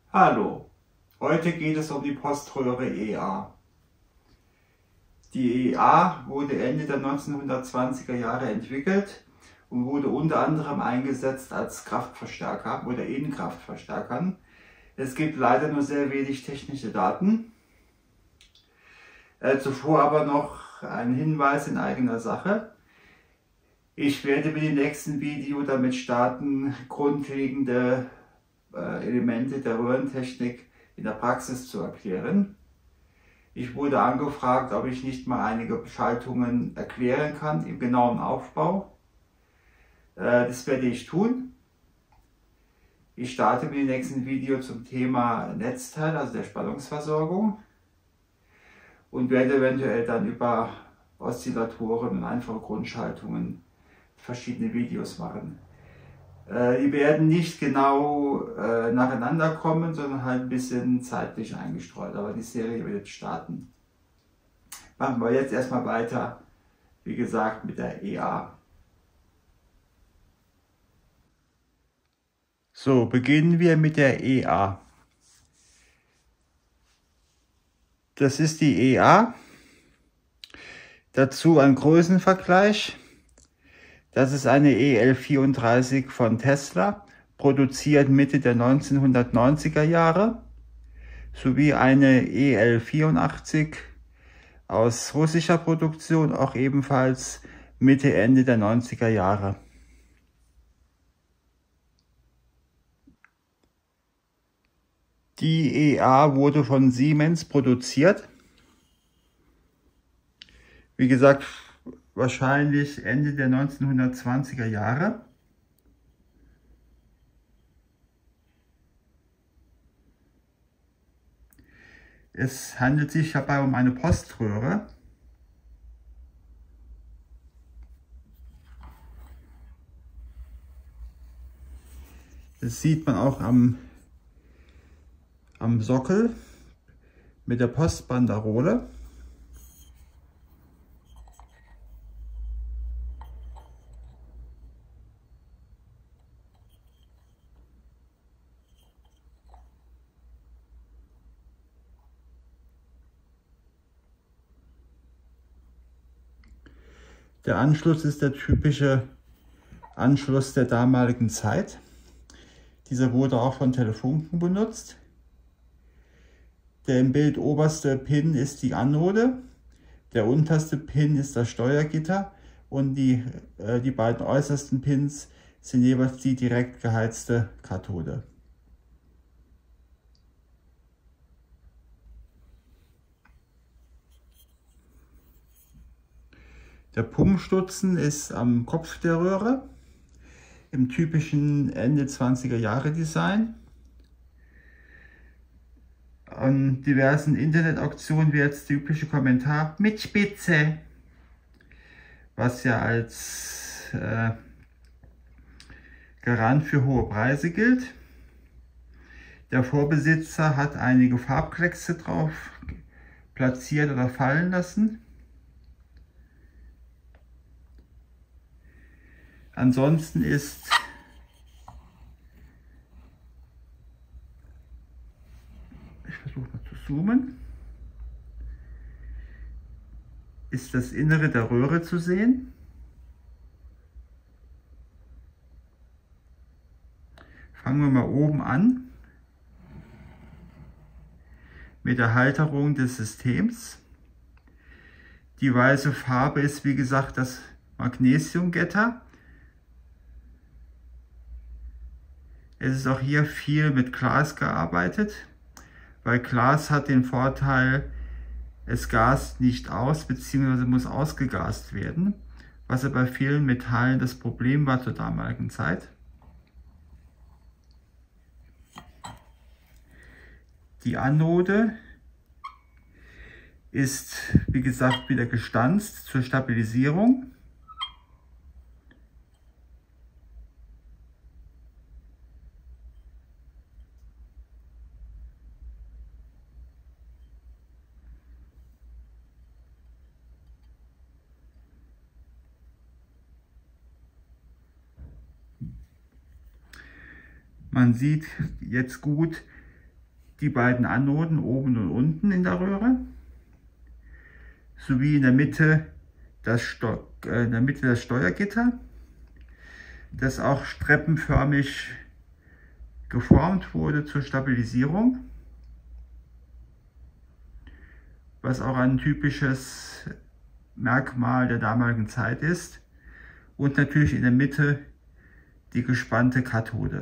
Hallo, heute geht es um die Poströhre EA. Die EA wurde Ende der 1920er Jahre entwickelt und wurde unter anderem eingesetzt als Kraftverstärker oder in Kraftverstärkern. Es gibt leider nur sehr wenig technische Daten. Zuvor aber noch ein Hinweis in eigener Sache. Ich werde mit dem nächsten Video damit starten, grundlegende Elemente der Röhrentechnik in der Praxis zu erklären. Ich wurde angefragt, ob ich nicht mal einige Schaltungen erklären kann im genauen Aufbau. Das werde ich tun. Ich starte mit dem nächsten Video zum Thema Netzteil, also der Spannungsversorgung, und werde eventuell dann über Oszillatoren und einfache Grundschaltungen verschiedene Videos machen. Die werden nicht genau nacheinander kommen, sondern halt ein bisschen zeitlich eingestreut, aber die Serie wird jetzt starten. Machen wir jetzt erstmal weiter, wie gesagt, mit der EA. So, beginnen wir mit der EA. Das ist die EA. Dazu ein Größenvergleich. Das ist eine EL34 von Tesla, produziert Mitte der 1990er Jahre, sowie eine EL84 aus russischer Produktion, auch ebenfalls Mitte, Ende der 90er Jahre. Die EA wurde von Siemens produziert. Wie gesagt, wahrscheinlich Ende der 1920er Jahre. Es handelt sich dabei um eine Poströhre. Das sieht man auch am Sockel mit der Postbanderole. Der Anschluss ist der typische Anschluss der damaligen Zeit. Dieser wurde auch von Telefunken benutzt. Der im Bild oberste Pin ist die Anode, der unterste Pin ist das Steuergitter und die beiden äußersten Pins sind jeweils die direkt geheizte Kathode. Der Pumpstutzen ist am Kopf der Röhre im typischen Ende 20er Jahre Design. An diversen Internetauktionen wird das typische Kommentar mit Spitze, was ja als Garant für hohe Preise gilt. Der Vorbesitzer hat einige Farbkleckse drauf platziert oder fallen lassen. Ansonsten ist ist das Innere der Röhre zu sehen. Fangen wir mal oben an mit der Halterung des Systems. Die weiße Farbe ist wie gesagt das Magnesiumgitter. Es ist auch hier viel mit Glas gearbeitet, weil Glas hat den Vorteil, es gast nicht aus bzw. muss ausgegast werden, was ja bei vielen Metallen das Problem war zur damaligen Zeit. Die Anode ist wie gesagt wieder gestanzt zur Stabilisierung. Man sieht jetzt gut, die beiden Anoden oben und unten in der Röhre, sowie in der Mitte das Steuergitter, das auch streppenförmig geformt wurde zur Stabilisierung, was auch ein typisches Merkmal der damaligen Zeit ist, und natürlich in der Mitte die gespannte Kathode.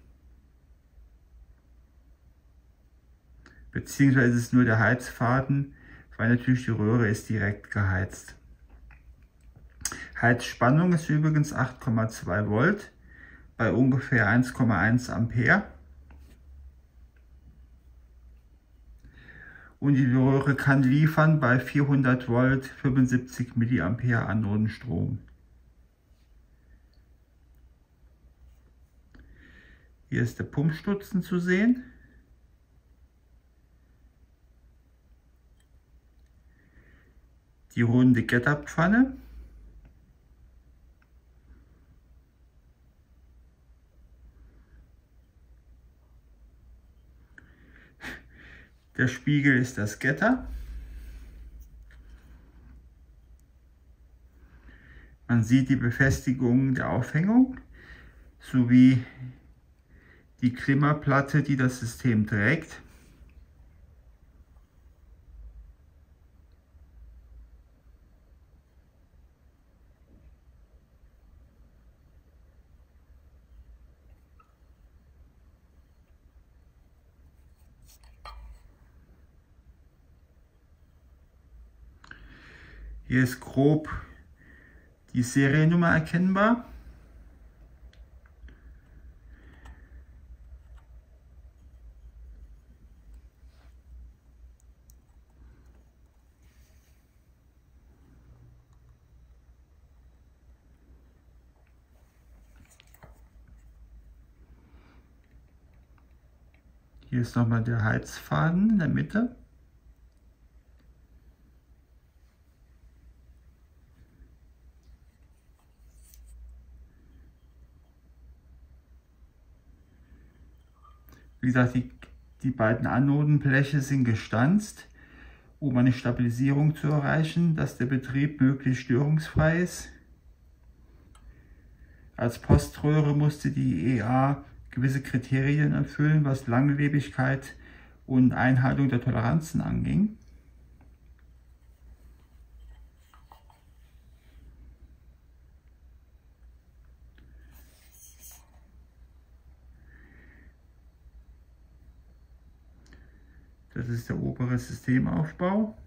Beziehungsweise ist es nur der Heizfaden, weil natürlich die Röhre ist direkt geheizt. Heizspannung ist übrigens 8,2 Volt bei ungefähr 1,1 Ampere. Und die Röhre kann liefern bei 400 Volt 75 Milliampere Anodenstrom. Hier ist der Pumpstutzen zu sehen. Die runde Getterpfanne. Der Spiegel ist das Getter. Man sieht die Befestigung der Aufhängung sowie die Klimmerplatte, die das System trägt. Hier ist grob die Seriennummer erkennbar. Hier ist nochmal der Heizfaden in der Mitte. Wie gesagt, die beiden Anodenbleche sind gestanzt, um eine Stabilisierung zu erreichen, dass der Betrieb möglichst störungsfrei ist. Als Poströhre musste die EA gewisse Kriterien erfüllen, was Langlebigkeit und Einhaltung der Toleranzen anging. Das ist der obere Systemaufbau.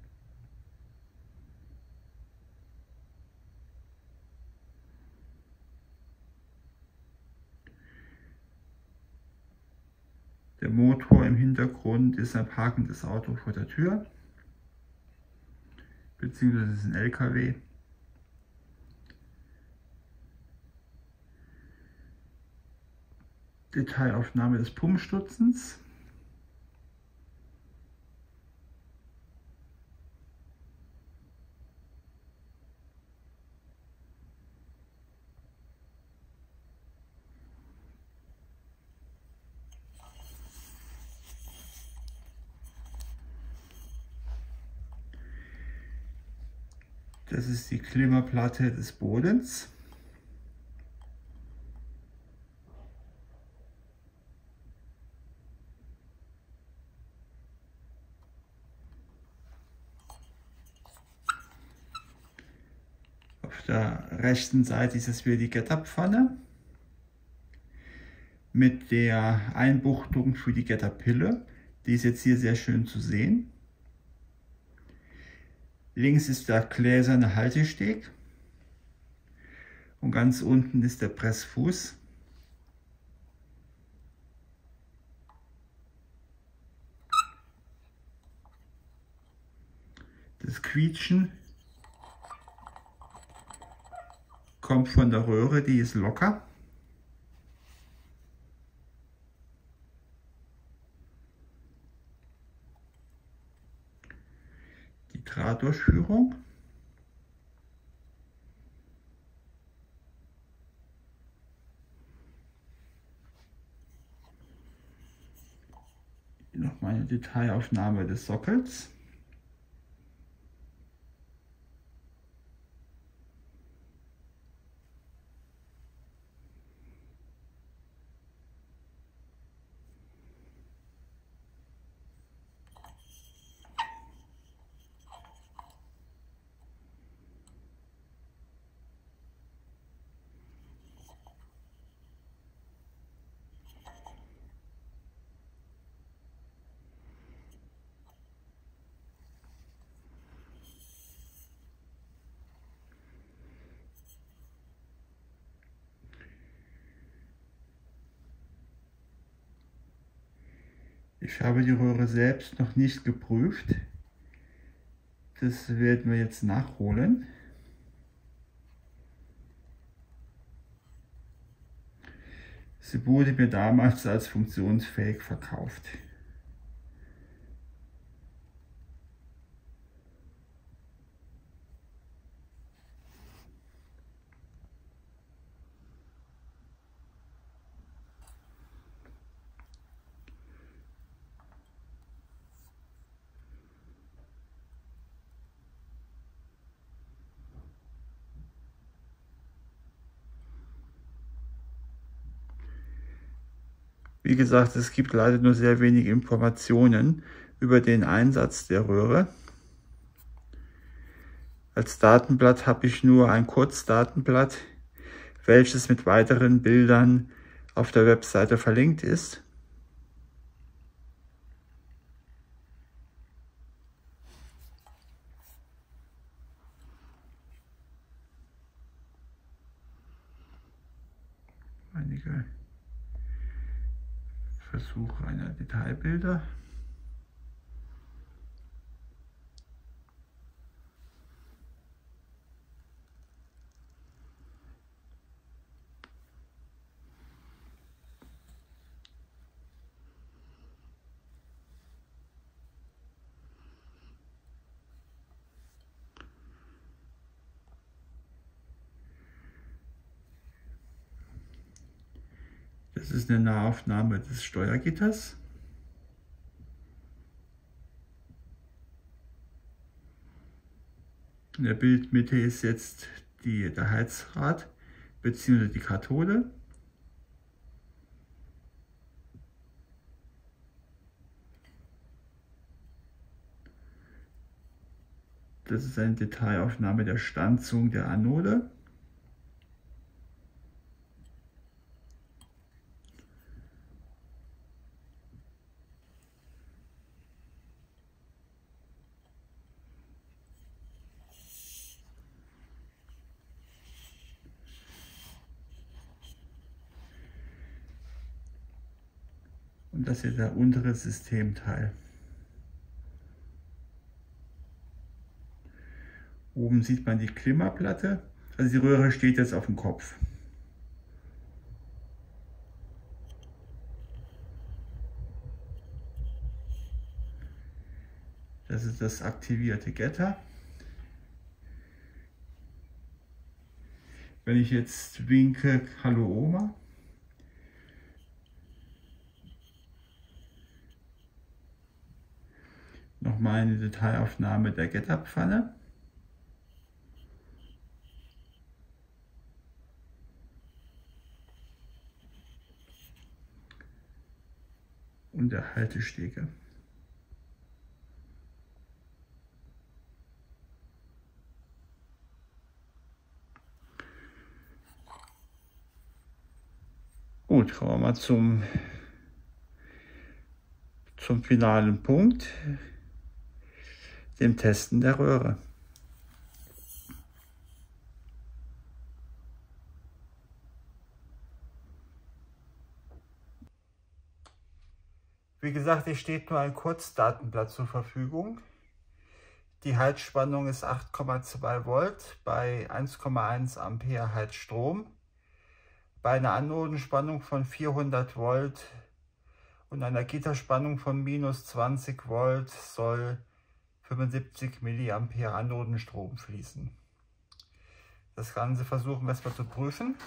Der Motor im Hintergrund ist ein parkendes Auto vor der Tür, beziehungsweise ist ein LKW. Detailaufnahme des Pumpstutzens. Das ist die Klimmerplatte des Bodens. Auf der rechten Seite ist es wieder die Getterpfanne mit der Einbuchtung für die Getterpille. Die ist jetzt hier sehr schön zu sehen. Links ist der gläserne Haltesteg und ganz unten ist der Pressfuß. Das Quietschen kommt von der Röhre, die ist locker. Die Drahtdurchführung. noch mal eine Detailaufnahme des Sockels. Ich habe die Röhre selbst noch nicht geprüft. Das werden wir jetzt nachholen. Sie wurde mir damals als funktionsfähig verkauft. Wie gesagt, es gibt leider nur sehr wenige Informationen über den Einsatz der Röhre. Als Datenblatt habe ich nur ein Kurzdatenblatt, welches mit weiteren Bildern auf der Webseite verlinkt ist. Einige Versuche einer Detailbilder. Das ist eine Nahaufnahme des Steuergitters. In der Bildmitte ist jetzt der Heizrad bzw. die Kathode. Das ist eine Detailaufnahme der Stanzung der Anode. Und das hier der untere Systemteil. Oben sieht man die Klimmerplatte. Also die Röhre steht jetzt auf dem Kopf. Das ist das aktivierte Getter. Wenn ich jetzt winke, hallo Oma, nochmal eine Detailaufnahme der Getterpfanne. Und der Haltestege. Gut, kommen wir mal zum finalen Punkt, dem Testen der Röhre. Wie gesagt, hier steht nur ein Kurzdatenblatt zur Verfügung. Die Heizspannung ist 8,2 Volt bei 1,1 Ampere Heizstrom. Bei einer Anodenspannung von 400 Volt und einer Gitterspannung von minus 20 Volt soll 75 Milliampere Anodenstrom fließen. Das Ganze versuchen wir erstmal zu prüfen.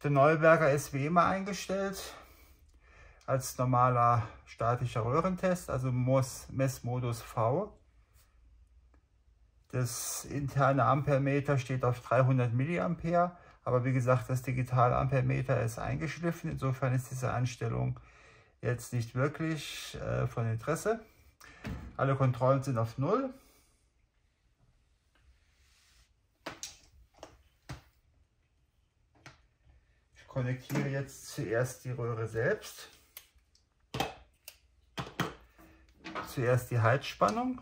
Der Neuberger ist wie immer eingestellt als normaler statischer Röhrentest, also Messmodus V. Das interne Ampermeter steht auf 300 mA, aber wie gesagt, das digitale Ampermeter ist eingeschliffen. Insofern ist diese Einstellung jetzt nicht wirklich von Interesse. Alle Kontrollen sind auf 0. Ich konnektiere jetzt zuerst die Röhre selbst. Zuerst die Heizspannung.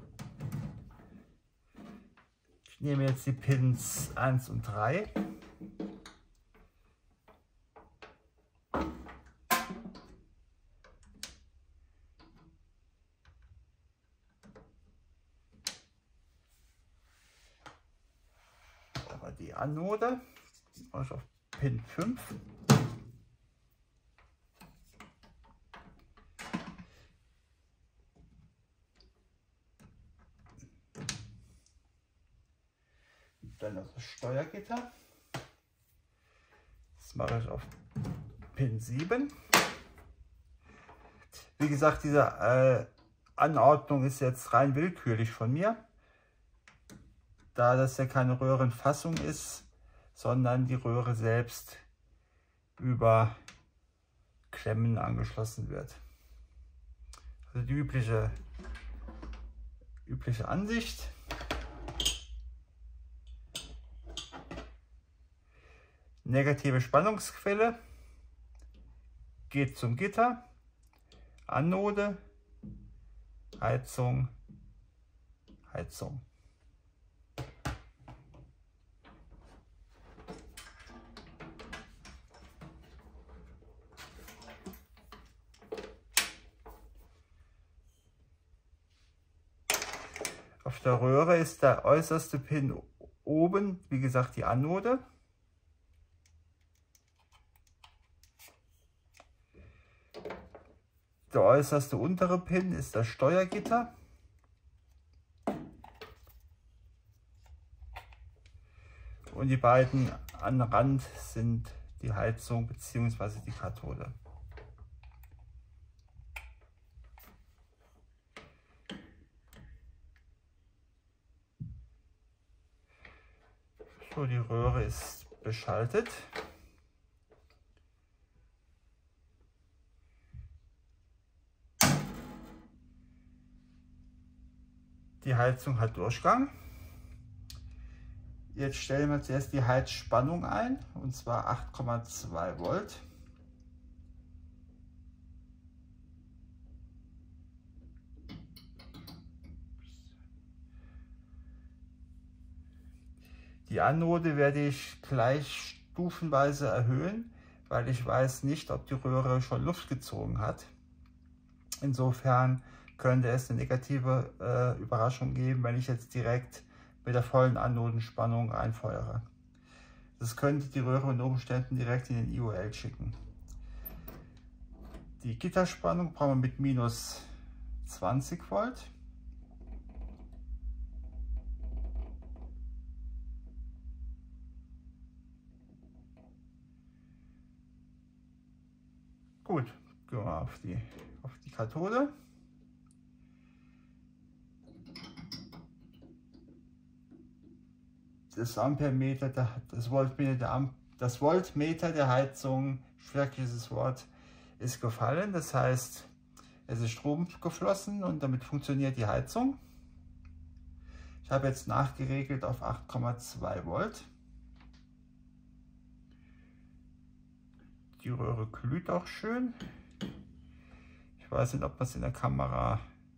Ich nehme jetzt die Pins 1 und 3. Aber die Anode mache ich auf Pin 5. Dann das Steuergitter. Das mache ich auf Pin 7. Wie gesagt, diese Anordnung ist jetzt rein willkürlich von mir, da das ja keine Röhrenfassung ist, sondern die Röhre selbst über Klemmen angeschlossen wird. Also die übliche Ansicht. Negative Spannungsquelle geht zum Gitter, Anode, Heizung, Heizung. Auf der Röhre ist der äußerste Pin oben, wie gesagt, die Anode. Der äußerste untere Pin ist das Steuergitter. Und die beiden am Rand sind die Heizung bzw. die Kathode. So, die Röhre ist beschaltet. Die Heizung hat Durchgang. Jetzt stellen wir zuerst die Heizspannung ein, und zwar 8,2 Volt. Die Anode werde ich gleich stufenweise erhöhen, weil ich weiß nicht, ob die Röhre schon Luft gezogen hat. Insofern könnte es eine negative Überraschung geben, wenn ich jetzt direkt mit der vollen Anodenspannung einfeuere. Das könnte die Röhre unter Umständen direkt in den IOL schicken. Die Gitterspannung brauchen wir mit minus 20 Volt. Gut, gehen wir auf die Kathode. Das Ampermeter, das Voltmeter der Heizung, schreckliches Wort, ist gefallen. Das heißt, es ist Strom geflossen und damit funktioniert die Heizung. Ich habe jetzt nachgeregelt auf 8,2 Volt. Die Röhre glüht auch schön. Ich weiß nicht, ob man es in der Kamera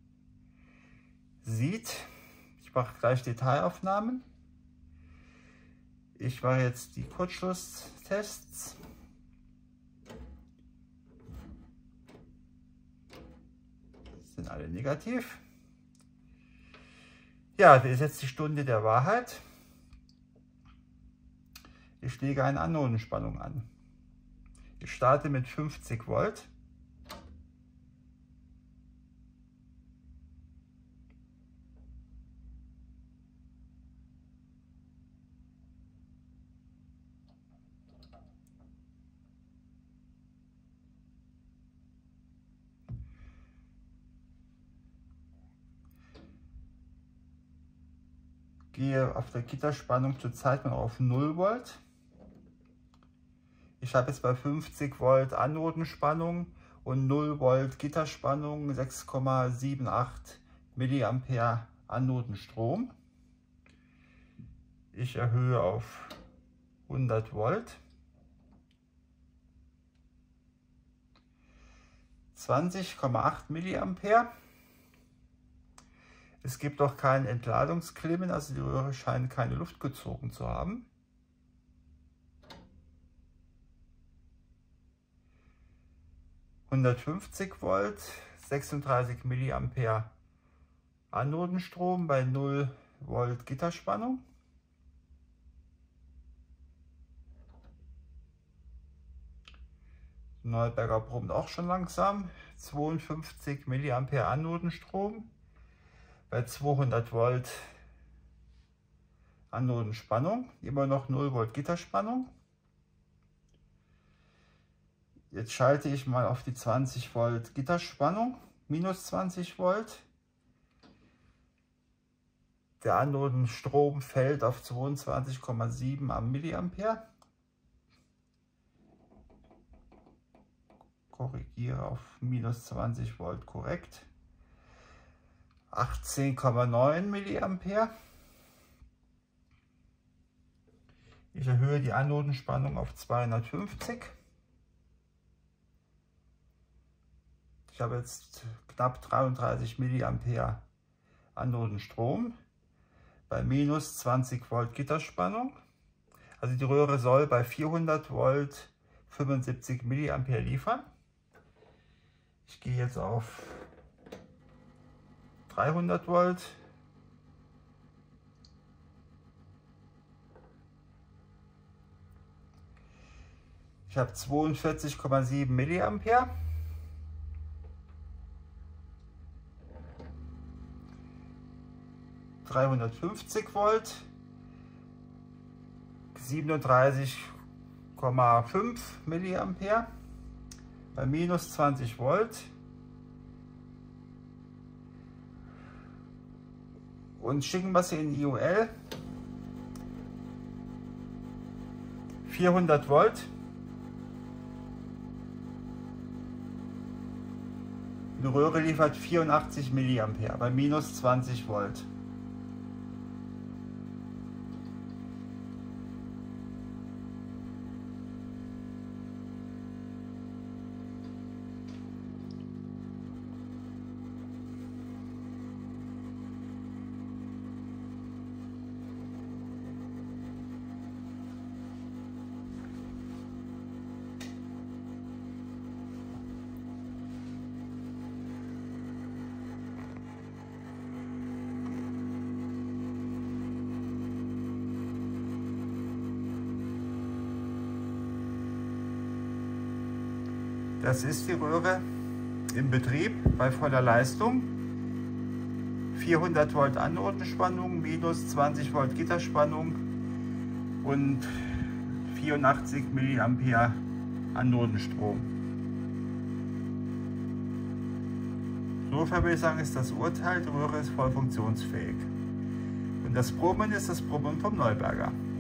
sieht. Ich mache gleich Detailaufnahmen. Ich mache jetzt die Kurzschlusstests. Sind alle negativ. Ja, das ist jetzt die Stunde der Wahrheit. Ich lege eine Anodenspannung an. Ich starte mit 50 Volt. gehe auf der Gitterspannung zurzeit noch auf 0 Volt. Ich habe jetzt bei 50 Volt Anodenspannung und 0 Volt Gitterspannung 6,78 Milliampere Anodenstrom. Ich erhöhe auf 100 Volt. 20,8 Milliampere. Es gibt auch kein Entladungsklimmen, also die Röhre scheint keine Luft gezogen zu haben. (150 Volt, 36 Milliampere Anodenstrom bei 0 Volt Gitterspannung. Neuberger brummt auch schon langsam. 52 Milliampere Anodenstrom bei 200 Volt Anodenspannung. Immer noch 0 Volt Gitterspannung. Jetzt schalte ich mal auf die 20 Volt Gitterspannung, minus 20 Volt. Der Anodenstrom fällt auf 22,7 Milliampere. Korrigiere auf minus 20 Volt korrekt. 18,9 Milliampere. Ich erhöhe die Anodenspannung auf 250. Ich habe jetzt knapp 33 Milliampere Anodenstrom bei minus 20 Volt Gitterspannung. Also die Röhre soll bei 400 Volt 75 Milliampere liefern. Ich gehe jetzt auf 300 Volt. Ich habe 42,7 Milliampere. (350 Volt), 37,5 Milliampere bei minus 20 Volt. Und Schinkenmasse in IOL 400 Volt. Die Röhre liefert 84 Milliampere bei minus 20 Volt. Das ist die Röhre im Betrieb bei voller Leistung. 400 Volt Anodenspannung, minus 20 Volt Gitterspannung und 84 Milliampere Anodenstrom. Insofern würde ich sagen, ist das Urteil, die Röhre ist voll funktionsfähig. Und das Brummen ist das Brummen vom Neuberger.